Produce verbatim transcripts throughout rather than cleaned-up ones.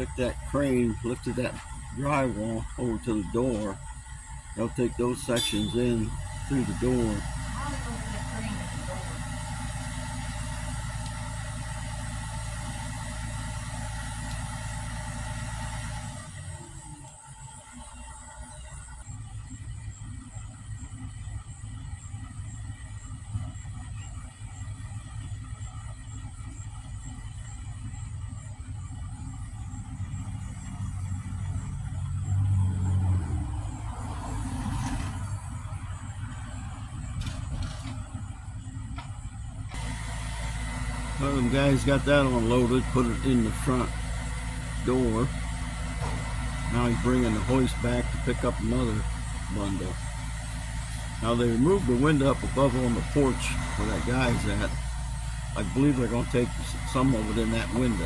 took that crane, lifted that drywall over to the door. They'll take those sections in through the door. One of them guys got that unloaded, put it in the front door. Now he's bringing the hoist back to pick up another bundle. Now they removed the window up above on the porch where that guy's at. I believe they're going to take some of it in that window.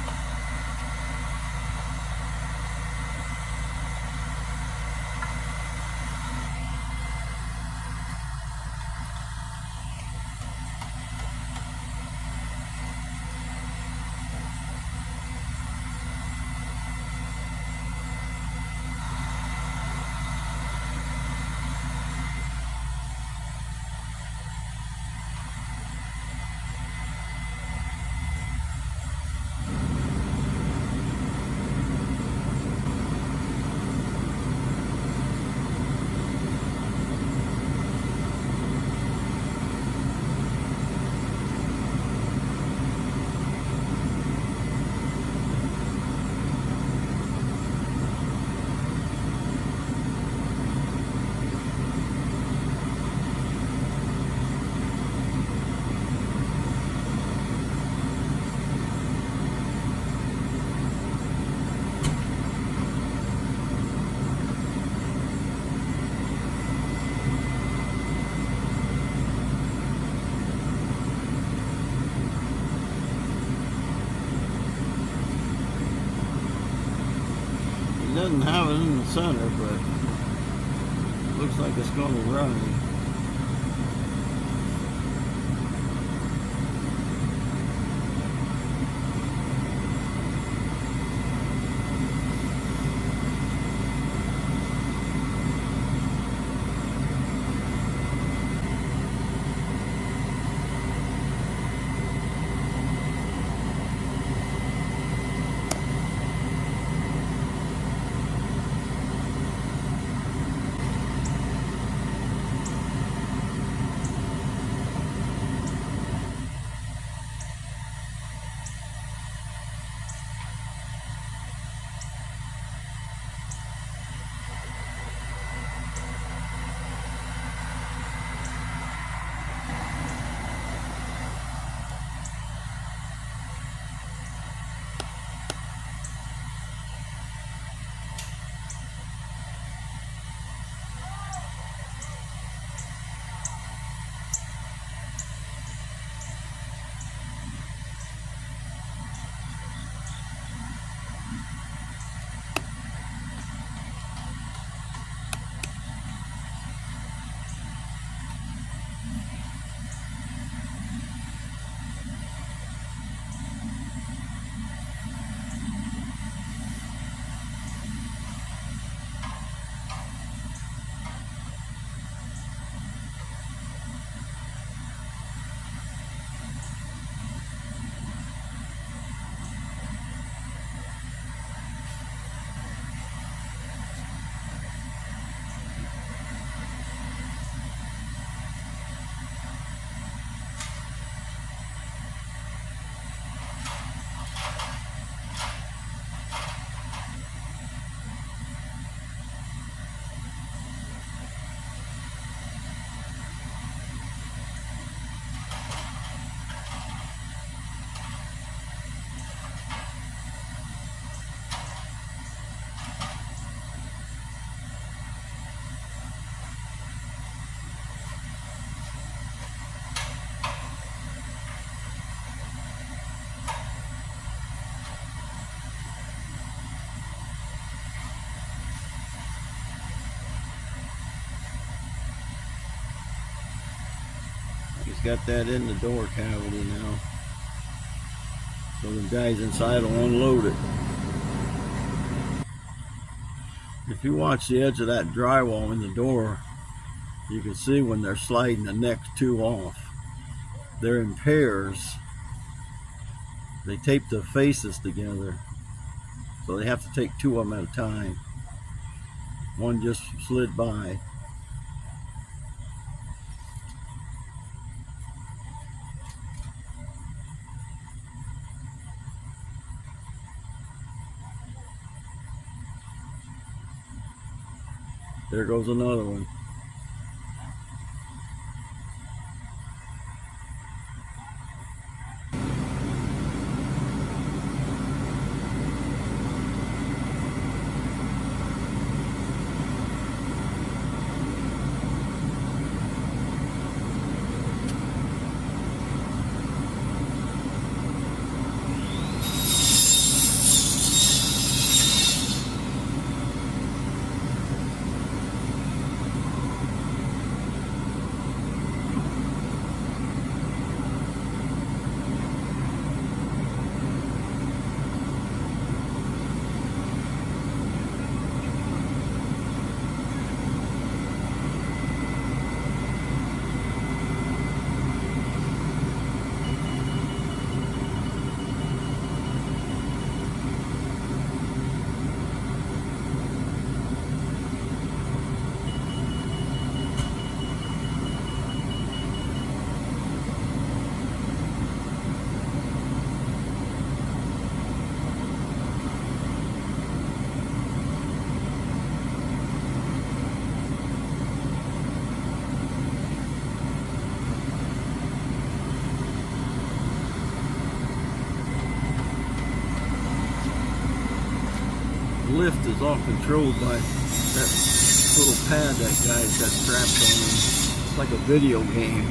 Doesn't have it in the center, but looks like it's going to run. He's got that in the door cavity now. So the guys inside will unload it. If you watch the edge of that drywall in the door, you can see when they're sliding the next two off. They're in pairs. They tape the faces together, so they have to take two of them at a time. One just slid by. There goes another one. Lift is all controlled by that little pad that guy's got strapped on him. It's like a video game.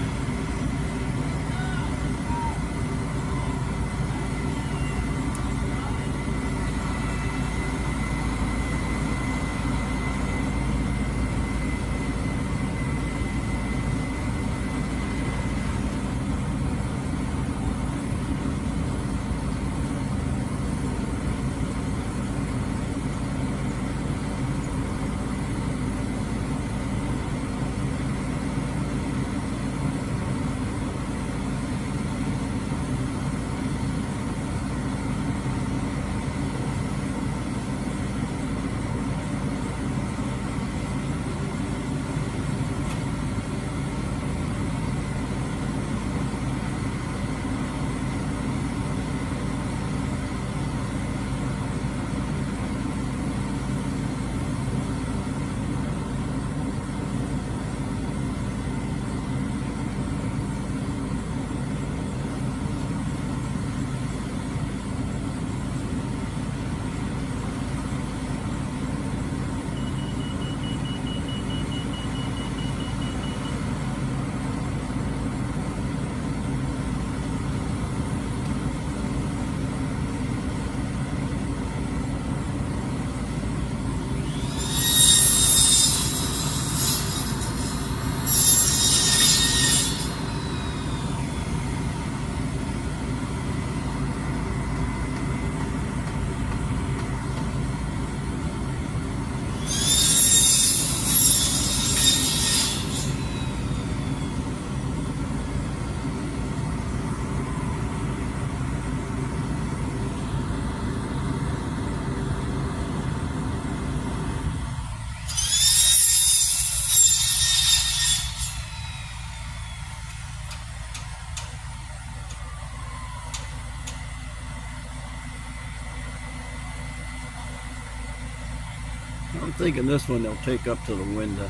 I'm thinking this one they'll take up to the window.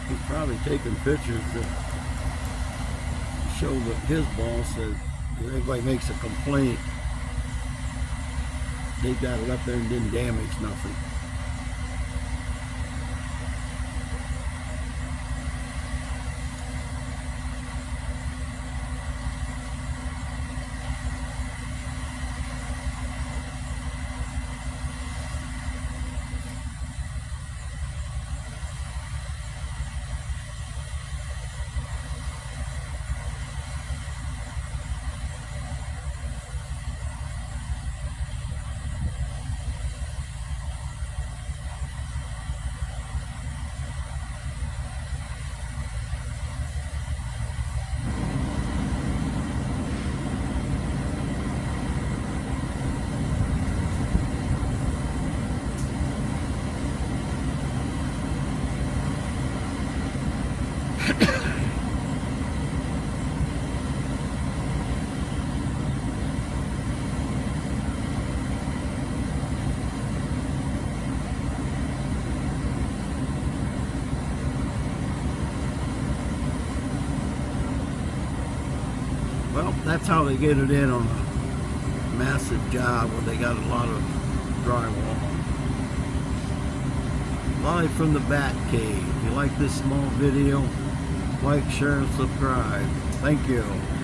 He's probably taking pictures to show that his boss that if anybody makes a complaint, they got it up there and didn't damage nothing. Well, that's how they get it in on a massive job where they got a lot of drywall. Live from the Bat Cave. If you like this small video, like, share, and subscribe. Thank you.